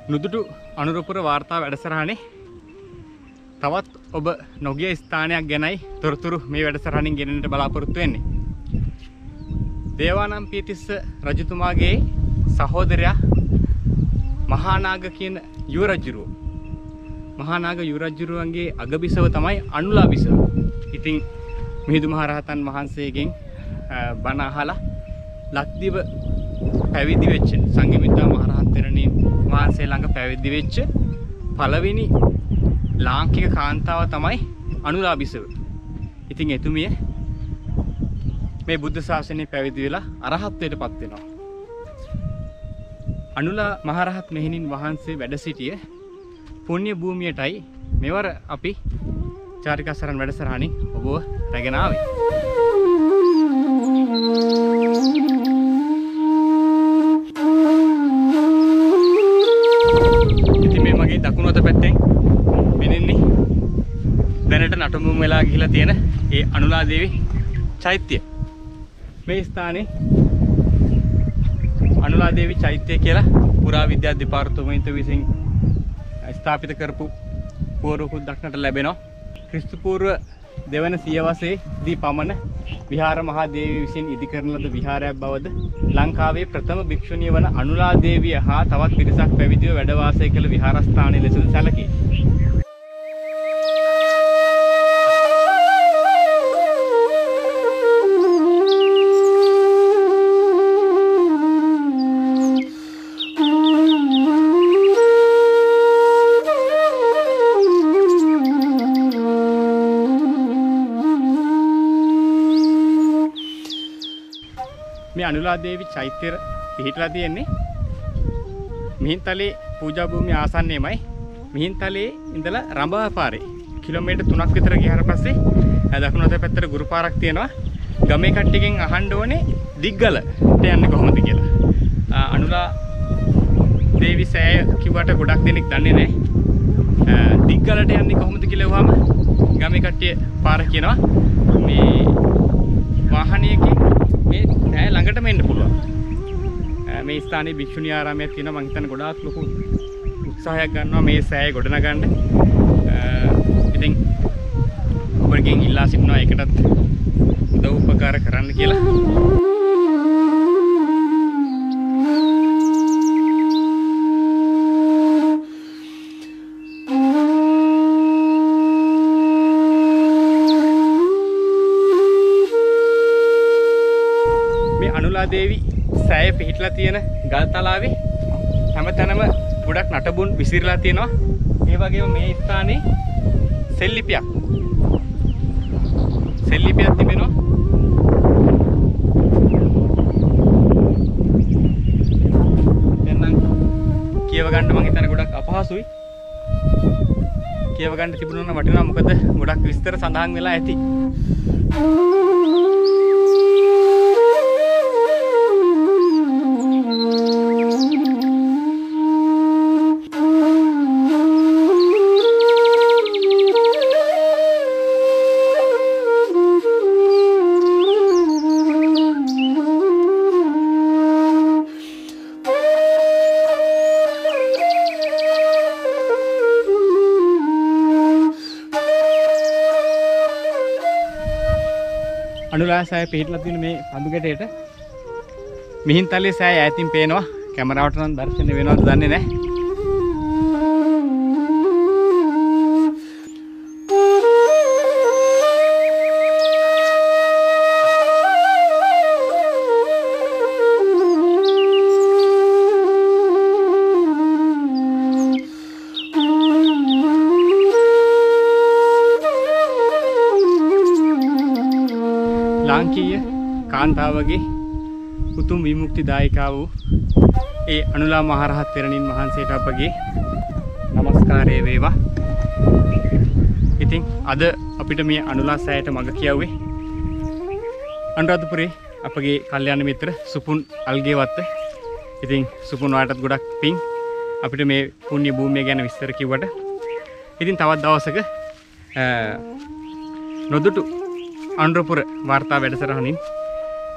නුදුටු අනුරපුර වාර්තා වැඩසටහනේ තවත් ඔබ නොගිය ස්ථානයක් ගැනයි තොරතුරු මේ වැඩසටහනින් ගෙනෙන්නට බලාපොරොත්තු වෙන්නේ. දේවානම්පියතිස්ස රජතුමාගේ සහෝදරයා මහානාග කියන යුව රජුරුව. මහානාග යුව රජුරුවන්ගේ අගබිසව තමයි අනුලා බිසව. ඉතින් මිහිඳු මහරහතන් වහන්සේගෙන් බණ අහලා ලක්දිව පැවිදි වෙච්ච සංඝමිත්තා මහරහත් තෙරණින් වහන්සේ ළඟ පැවිදි වෙච්ච පළවෙනි ලාංකික කාන්තාව තමයි අනුලා බිසව. ඉතින් එතුමිය මේ බුද්ධ ශාසනය පැවිදි වෙලා අරහත්ත්වයට පත් වෙනවා. අනුලා මහරහත් මෙහෙණින් වහන්සේ වැඩ සිටිය පුණ්‍ය භූමියටයි මෙවර අපි චාරිකා සරණ වැඩසටහනින් ඔබව රැගෙන ආවේ. ඉතින් මේ මගේ දකුණු අත පැත්තෙන් පෙනෙන්නේ දැනට නටඹුම් වෙලා ගිහිලා තියෙන ඒ අනුලා දේවි චෛත්‍යය. මේ ස්ථානයේ අනුලා දේවි චෛත්‍යය කියලා පුරාවිද්‍යා දෙපාර්තමේන්තුව විසින් ස්ථාපිත කරපු පුවරුකුත් දක්නට ලැබෙනවා. ක්‍රිස්තු පූර්ව දෙවන සියවසේදී පමණ විහාර මහා දේවිය විසින් ඉදි කරන ලද විහාරයක් බවද ලංකාවේ ප්‍රථම භික්ෂුණිය වන අනුලා දේවිය හා තවත් පිරිසක් පැවිදිව වැඩ වාසය කළ විහාරස්ථානය ලෙසද සැලකේ. මේ අනුලා දේවි චෛත්‍යය පිහිටලා තියෙන්නේ මිහින්තලේ පූජා භූමිය ආසන්නයේමයි. මිහින්තලේ ඉඳලා රඹා පාරේ කිලෝමීටර් 3ක් විතර ගියාට පස්සේ දකුණු අත පැත්තට ගුරු පාරක් තියෙනවා. ගමේ කට්ටියකින් අහන්න ඕනේ දිග්ගලට යන්නේ කොහොමද කියලා. අනුලා දේවි සෑය කිව්වට ගොඩක් දෙනෙක් දන්නේ නැහැ. දිග්ගලට යන්නේ කොහොමද කියලා වහම ගමේ කට්ටිය පාර කියනවා. මේ වාහනයකින් මේ සෑය ළඟටම එන්න පුළුවන්. මේ ස්ථානයේ භික්ෂුණී ආරාමයක් තියෙනවා. මම හිතන්නේ ගොඩාක් ලොකු උත්සාහයක් ගන්නවා මේ සෑය ගොඩනගන්න. ඉතින් ඔබගෙන් ඉල්ලා සිටිනවා ඒකටත් උදව් උපකාර කරන්න කියලා. අනුලා දේවි සෑය පිහිටලා තියෙන ගල් තලාවේ හැමතැනම ගොඩක් නටබුන් විසිරලා තියෙනවා. ඒ වගේම මේ ස්ථානයේ සෙල්ලිපියක් තිබෙනවා. දැන් නම් කියව ගන්න මම හිතන්නේ ගොඩක් අපහසුයි. කියව ගන්න තිබුණා නම් වටිනවා. මොකද ගොඩක් විස්තර සඳහන් වෙලා ඇති. අනුලා සෑය පිහිටලා තියෙන මේ පඳු ගැටේට මිහින්තලේ සෑය ඈතින් පේනවා. කැමරාවට නම් දර්ශනය වෙනවද දන්නේ නැහැ. ලාංකීය කාන්තාවගේ උතුම් විමුක්තිදායිකා වූ ඒ අනුලා මහරහත් තෙරණින් වහන්සේට අපගේ নমස්කාරය වේවා. ඉතින් අද අපිට මේ අනුලා සෑයට මඟ කියවුවේ අනුරාධපුරේ අපගේ කල්යාණ මිත්‍ර සුපුන් අල්ගේවත්ත. ඉතින් සුපුන් වාටත් ගොඩක් පිං අපිට මේ පුණ්‍ය භූමිය ගැන විස්තර කිව්වට. ඉතින් තවත් දවසක නොදුටු අනුරපුර වාර්තා වැඩසටහනින්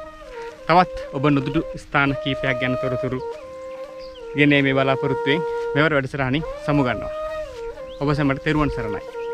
තවත් ඔබ නොදුටු ස්ථාන කීපයක් ගැන තොරතුරු ගෙනේ මේ බලාපොරොත්තුෙන් මෙවර වැඩසටහනින් සමු ගන්නවා. ඔබ සැමට තෙරුවන් සරණයි.